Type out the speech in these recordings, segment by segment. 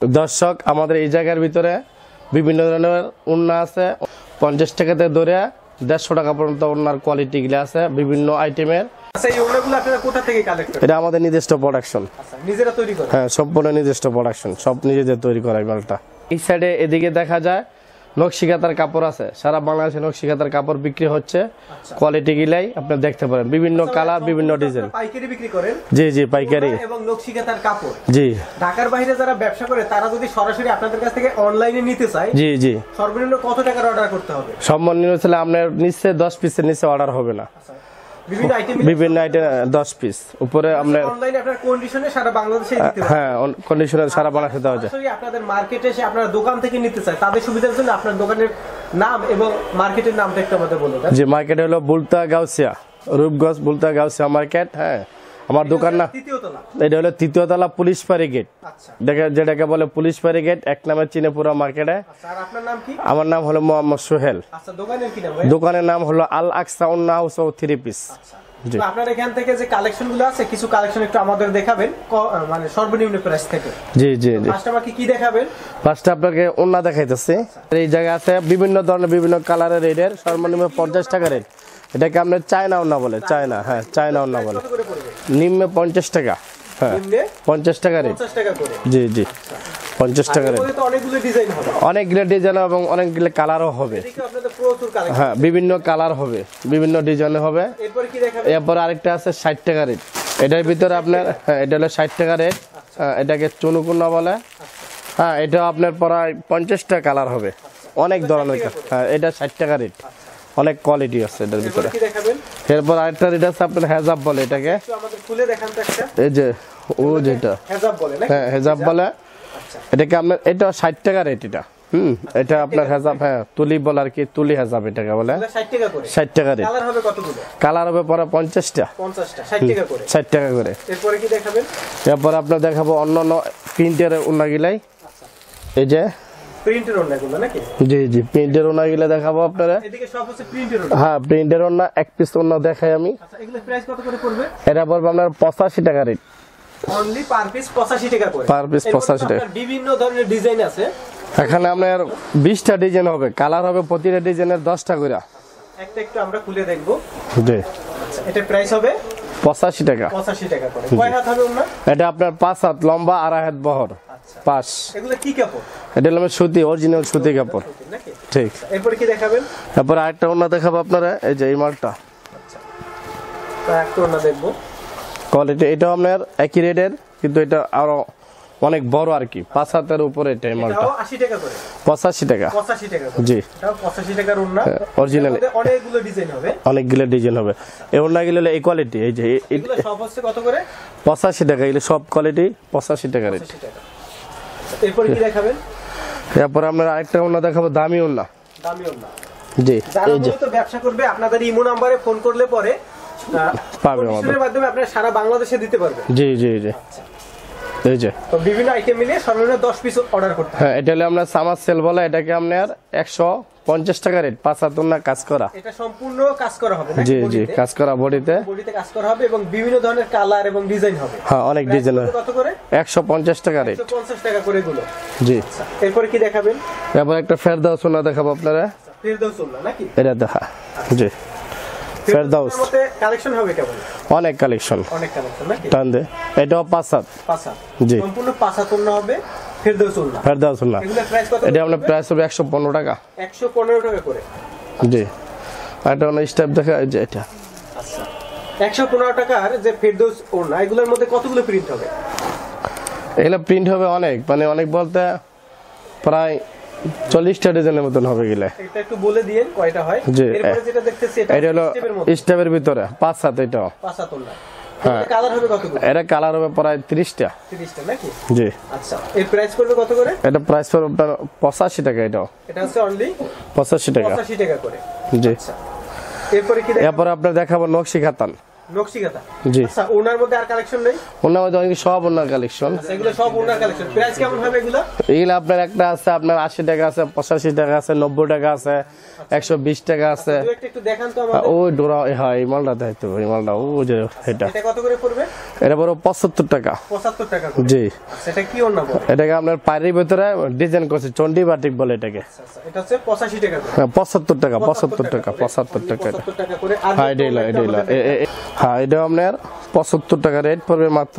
দর্শক আমাদের এই জায়গার ভিতরে বিভিন্ন ধরনের ওড়না আছে 50 টাকা থেকে ধরে 150 টাকা পর্যন্ত ওড়নার কোয়ালিটি গুলো আছে বিভিন্ন আইটেমের। আচ্ছা এই ওড়নাগুলো আপনারা কোথা থেকে কালেক্ট করেন? এটা আমাদের নিজস্ব প্রোডাকশন। আচ্ছা নিজেরা তৈরি করেন? হ্যাঁ সম্পূর্ণ নিজস্ব প্রোডাকশন, সব নিজেদের তৈরি করা মালটা। এই সাইডে এদিকে দেখা যায় নকশিকাতার কাপড় আছে, সারা বাংলাদেশে নকশিকাতার কাপড় বিক্রি হচ্ছে। কোয়ালিটি গিলাই আপনি দেখতে পারেন, বিভিন্ন কালার বিভিন্ন ডিজাইন। পাইকারি বিক্রি করেন? জি জি পাইকারি এবং নকশিকাতার কাপড়। জি। ঢাকার বাইরে যারা ব্যবসা করে তারা যদি সরাসরি আপনাদের কাছ থেকে অনলাইনে নিতে চায়, জি জি, সর্বনিম্ন কত টাকার অর্ডার করতে হবে? সর্বনিম্ন হলে আপনার নিচে 10 পিসের নিচে অর্ডার হবে না। বিভিন্ন আইটেম 10 পিস উপরে আপনার অনলাইনে আপনার কন্ডিশনে সারা বাংলাদেশে দিতে পারবেন। হ্যাঁ কন্ডিশনে সারা বাংলাদেশে দেওয়া যায়। সরাসরি আপনাদের মার্কেটে এসে আপনার দোকান থেকে নিতে চায় তাদের সুবিধার জন্য আপনার দোকানের নাম এবং মার্কেটের নামটা একটু আমাদের বলুন। জি মার্কেট হলো বুলতা গাউসিয়া, রূপগঞ্জ বুলতা গাউসিয়া মার্কেট। হ্যাঁ আমার দোকান না এটা হলো তৃতীয় তলা পুলিশ ফাঁড়ি গেট। আচ্ছা যেটাকে বলে পুলিশ ফাঁড়ি গেট, এক নামে চিনে পুরো মার্কেটে। স্যার আপনার নাম কি? আমার নাম হলো মোহাম্মদ সোহেল। আচ্ছা দোকানের কি নাম ভাই? দোকানের নাম হলো আল আকসা ওড়না হাউস ও 3 পিস। জি আপনার এখান থেকে যে কালেকশন গুলো আছে কিছু কালেকশন একটু আমাদের দেখাবেন, মানে সর্বনিম্ন প্রাইস থেকে। জি জি জি। ফার্স্ট আমাকে কি দেখাবেন? ফার্স্ট আপনাকে ওড়না দেখাইতেছি। এই জায়গা আছে বিভিন্ন ধরনের বিভিন্ন কালারের রেটের, সর্বনিম্ন 50 টাকা রেট। এটাকে আমরা চায়না ওড়না বলে, চায়না। হ্যাঁ চায়না ওড়না বলে। নিম্নে 50 টাকা। হ্যাঁ 50 টাকা রেট। 50 টাকা করে। জি জি 50 টাকা রেট। অনেকগুলো ডিজাইন হবে, অনেকগুলো ডিজাইন এবং অনেকগুলো কালারও হবে। হ্যাঁ বিভিন্ন কালার হবে, বিভিন্ন ডিজাইন হবে। এরপর আরেকটা আছে 60 টাকা রেট। এটার ভিতরে আপনার হ্যাঁ এটা হলো 60 টাকা রেট। এটাকে চুনুকুন্না বলে। হ্যাঁ এটা আপনার প্রায় 50 টাকা কালার হবে, অনেক ধরনের। হ্যাঁ এটা 60 টাকা রেট, অনেক কোয়ালিটি আছে এটার ভিতরে। এরপর আরেকটা রেট আছে আপনার হেজাব বলে, এটাকে এই যে ও যেটা হ্যাঁ হেজাব বলে, এটাকে আপনার এটা 60 টাকা রেট। এটা এটা আপনার হেজাব, হ্যাঁ তুলি বলে আর কি, তুলি হেজাব এটাকে বলে। 60 টাকা রেট। কালার হবে পরে 50টা 60 টাকা করে। এরপর আপনার দেখাবো অন্যান্য প্রিন্টের ওড়না গিলাই। এই যে প্রিন্টের ওড়নাগুলো নাকি? জি জি প্রিন্টের ওড়না গিলা দেখাবো আপনারা। এদিকে সব হচ্ছে প্রিন্টের ওড়না। হ্যাঁ প্রিন্টের ওড়না, এক পিস ওড়না দেখাই আমি। আচ্ছা এগুলো প্রাইস কত করে পড়বে? এটা পড়বে আপনার 85 টাকা রেট। অনলি পার পিস 85 টাকা করে। পার পিস 85 টাকা। বিভিন্ন ধরনের ডিজাইন আছে এখানে আপনার 20টা ডিজাইন হবে, কালার হবে প্রতিটা ডিজাইনের 10টা করে। একটা একটু আমরা খুলে দেখব। জি আচ্ছা এটা প্রাইস হবে 85 টাকা। 85 টাকা করে। কয় হাত হবে ওড়না? এটা আপনার 5 হাত লম্বা, 2.5 হাত বহর। আচ্ছা পাঁচ। এগুলো কি কাপড়? এটা হলো সুতি, অরিজিনাল সুতি কাপড়। ঠিক। এরপর কি দেখাবেন? তারপর আরেকটা ওড়না দেখাবো আপনারা, এই যে এই মালটা। আচ্ছা একটা ওড়না দেখব। কোয়ালিটি এটা আপনার একই রেটের, কিন্তু এটা আরো অনেক বড় আর কি, 5 হাতের উপরে। এটা এই মালটা 80 টাকা করে। 85 টাকা। 85 টাকা করে। জি এটাও 85 টাকার ওড়না। অরিজিনাল অনেকগুলো ডিজাইন হবে, অনেকগুলো ডিজাইন হবে। এই ওড়নাগুলো হলো এই কোয়ালিটি। এই যে এগুলো সব হচ্ছে কত করে? 85 টাকা। এগুলো সব কোয়ালিটি 85 টাকা রেট। এরপর কি দেখাবেন? এরপর আমরা আরেকটা ওড়না দেখাবো, দামি ওড়না। দামি ওড়না। জি এই যে তো ব্যবসা করবে আপনাদের ইমো নম্বরে ফোন করলে পরে পাবে, আমাদের মাধ্যমে আপনারা সারা বাংলাদেশে দিতে পারবেন। জি জি জি। এই যে তো বিভিন্ন আইটেম মিলিয়ে সর্বনিম্ন 10 পিস অর্ডার করতে হবে। হ্যাঁ এটা হলো আমরা সামার সেল বলে, এটাকে আপনার 150 টাকা রেট। 5 হাত ওড়না কাজ করা। এটা সম্পূর্ণ কাজ করা হবে নাকি? জি জি কাজ করা, বডিতে কাজ করা হবে এবং বিভিন্ন ধরনের কালার এবং ডিজাইন হবে। হ্যাঁ অনেক ডিজাইন হবে। কত করে? 150 টাকা রেট। 150 টাকা করে এগুলো। জি। এরপর কি দেখাবেন? এরপর একটা ফেরদাউস ওড়না দেখাবো আপনারা। ফেরদাউস ওড়না নাকি? এটা দেখা। জি ফেরদাউস মতে কালেকশন হবে কেমন? অনেক কালেকশন, অনেক কালেকশন নাকি? টান দে। এটাও 5 হাত। 5 হাত। জি সম্পূর্ণ 5 হাত ওড়না হবে ফেরদাউস ওড়না। ফেরদাউস ওড়না। এগুলোর প্রাইস কত? এটা আমরা প্রাইস হবে 115 টাকা। 115 টাকা করে। জি। এটা অনেক স্টেপ দেখা, এই যে এটা। আচ্ছা 115 টাকার যে ফেরদাউস ওড়না, এগুলোর মধ্যে কতগুলো প্রিন্ট হবে? এগুলো প্রিন্ট হবে অনেক, মানে অনেক বলতে প্রায় 40টা ডিজাইনের মতন হবে গিলা। এটা একটু বলে দিয়েন কয়টা হয়? এরপরে যেটা দেখতেছি এটা হলো স্টেপের ভিতরে 5 হাত। এটাও 5 হাত ওড়না। এটা কালার হবে কতগুলো? এটা কালার হবে প্রায় 30টা। 30টা নাকি? জি। আচ্ছা এর প্রাইস করবে কত করে? এটা প্রাইস পড়বে আপনার 85 টাকা। এটাও এটা হচ্ছে অনলি 85 টাকা। 85 টাকা করে। জি। আচ্ছা এরপরে কি দেখাবো? এরপর আপনারা দেখাবো নকশি খাতান। নকশিকাতা জি। আচ্ছা ওনার মধ্যে আর কালেকশন নেই? ওনার মধ্যে অনেক সব ওনার কালেকশন। আচ্ছা এগুলো সব ওনার কালেকশন। প্রাইস কেমন হবে এগুলো? এগুলো আপনার একটা আছে আপনার 80 টাকা আছে, 85 টাকা আছে, 90 টাকা আছে, 120 টাকা আছে। একটু দেখান তো আমাদের। ওই ডোরা হ্যাঁ এই মালটা দেখতে পারি, মালটা ও যে এটা কত করে পড়বে? এটা বড় 75 টাকা। 75 টাকা করে। জি। সেটা কি ওন্না বলে? এটাকে আপনার পায়ের ভিতরে ডিজাইন করছে চন্ডি বাটিক বলে এটাকে। আচ্ছা এটা হচ্ছে 85 টাকা করে। হ্যাঁ 75 টাকা, 75 টাকা, 75 টাকা। 75 টাকা করে। আর হ্যাঁ এটা হ্যাঁ এটা আপনার 75 টাকা রেট পড়বে মাত্র।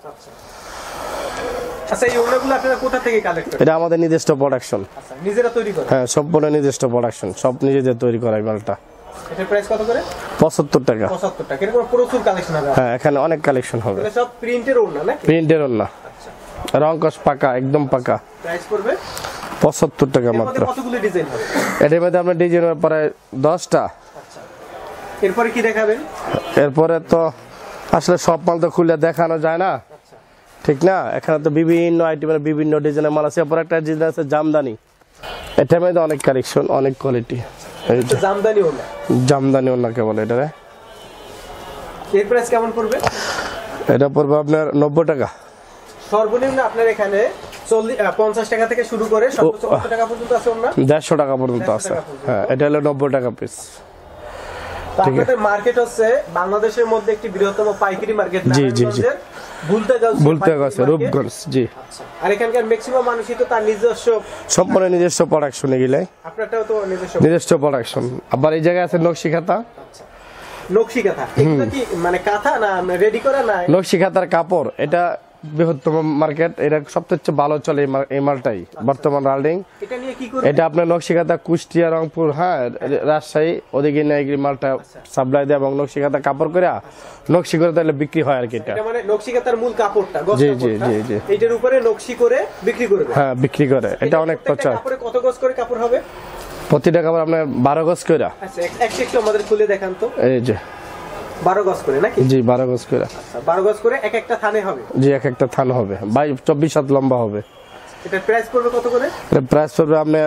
আচ্ছা এই ওন্নাগুলো আপনারা কোথা থেকে কালেক্ট করেন? এটা আমাদের নিজস্ব প্রোডাকশন। আচ্ছা নিজেরা তৈরি করেন? হ্যাঁ সম্পূর্ণ নিজস্ব প্রোডাকশন, সব নিজেদের তৈরি করা এই মালটা। এটার প্রাইস কত করে? 75 টাকা। 75 টাকা। এরকম প্রচুর কালেকশন হবে। হ্যাঁ এখানে অনেক কালেকশন হবে। এগুলো সব প্রিন্টের ওন্না নাকি? প্রিন্টের না, আচ্ছা রংকশ পাকা, একদম পাকা। প্রাইস পড়বে 75 টাকা এর মাত্র। মধ্যে কতগুলো ডিজাইন হবে? এটার মধ্যে আপনার ডিজাইনের পরে 10টা। আচ্ছা এরপরে কি দেখাবেন? এরপরে তো আসলে সব মাল তো খুলে দেখানো যায় না, ঠিক না? এখানে তো বিভিন্ন আইটেমের বিভিন্ন ডিজাইনের মাল আছে। এরপর একটা ডিজাইন আছে জামদানি, এটার মধ্যে অনেক কালেকশন, অনেক কোয়ালিটি। জামদানি ওন্না। জামদানি ওনাকে বলে এটা। এর প্রাইস কেমন পড়বে? এটা পড়বে আপনার 90 টাকা। সর্বনিম্ন আপনার এখানে 50 টাকা থেকে শুরু করে সর্বোচ্চ কত টাকা পর্যন্ত আছে ওন্না? 150 টাকা পর্যন্ত আছে। হ্যাঁ এটা হলো 90 টাকা পিস। আপনাদের মার্কেট হচ্ছে বাংলাদেশের মধ্যে একটি বৃহত্তম পাইকারি মার্কেট। জি জি জি। ভুলতে গেছে রূপগঞ্জ। জি। আচ্ছা আর এখানকার ম্যাক্সিমাম মানুষই তো তার নিজস্ব সম্পূর্ণ নিজস্ব প্রোডাকশন এগুলো। আপনারটাও তো নিজস্ব প্রোডাকশন। আবার এই জায়গায় আছে নকশিকাতা। আচ্ছা নকশিকাতা এগুলো কি মানে কাঁথা না রেডি করা না? নকশিকাতার কাপড়, এটা বৃহত্তম মার্কেট, এটা সবচেয়ে ভালো চলে এই মালটাই বর্তমান রাল্ডিং। এটা নিয়ে কি করে? এটা আপনার নকশিকাতা কুষ্টিয়া, রংপুর, হ্যাঁ রাজশাহী ওদিকে নিয়ে মালটা সাপ্লাই দেয় এবং নকশিকাতা কাপড় করে নকশি করে তাহলে বিক্রি হয় আর কি। এটা মানে নকশিকাতার মূল কাপড়টা, গস জি জি কাপড়টা, জি জি এইটার উপরে নকশি করে বিক্রি করবে। হ্যাঁ বিক্রি করে। এটা অনেক প্রচার। কাপড়ে কত গজ করে কাপড় হবে? প্রতিটা কাপড় আপনার 12 গজ করে। আচ্ছা একটু আমাদের খুলে দেখান তো। এই যে 12 গজ করে নাকি? জি 12 গজ করে। আচ্ছা 12 গজ করে এক একটা থানে হবে? জি এক একটা থান হবে, 24 হাত লম্বা হবে। এটার প্রাইস পড়বে কত করে? এর প্রাইস পড়বে আপনার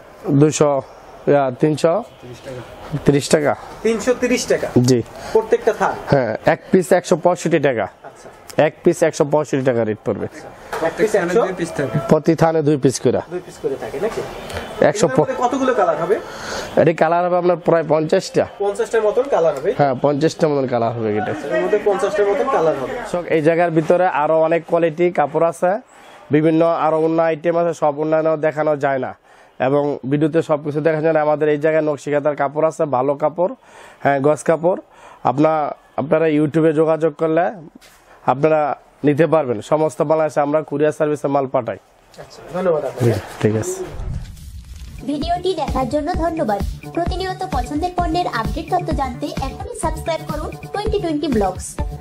330 টাকা। 330 টাকা জি প্রত্যেকটা থান? হ্যাঁ এক পিস 165 টাকা। আচ্ছা এক পিস 165 টাকা রেট পড়বে। এক পিস 100 পিস থাকে, প্রতি থানে 2 পিস করে। 2 পিস করে থাকে নাকি? 100 কতগুলো কালার হবে? এর কালার হবে আপনার প্রায় 50টা। 50টার মতন কালার হবে? হ্যাঁ 50টার মতন কালার হবে এটা। এর মধ্যে 50টার মতন কালার হবে। এই জায়গার ভিতরে আরো অনেক কোয়ালিটি কাপড় আছে, বিভিন্ন আরো অন্য আইটেম আছে, সব অন্যান্য দেখানো যায় না এবং ভিডিওতে সবকিছু দেখা যায় না। আমাদের এই জায়গায় নকশিকাতার কাপড় আছে, ভালো কাপড়, হ্যাঁ গস কাপড়। আপনারা ইউটিউবে যোগাযোগ করলে আপনারা নিতে পারবেন। সমস্ত বাংলাদেশে আমরা কুরিয়ার সার্ভিসে মাল পাঠাই। আচ্ছা ধন্যবাদ আপনাকে। ঠিক আছে। ভিডিওটি দেখার জন্য ধন্যবাদ। প্রতিনিয়ত পছন্দের পণ্যের আপডেট তথ্য জানতে এখনই সাবস্ক্রাইব করুন 2020 ব্লগস।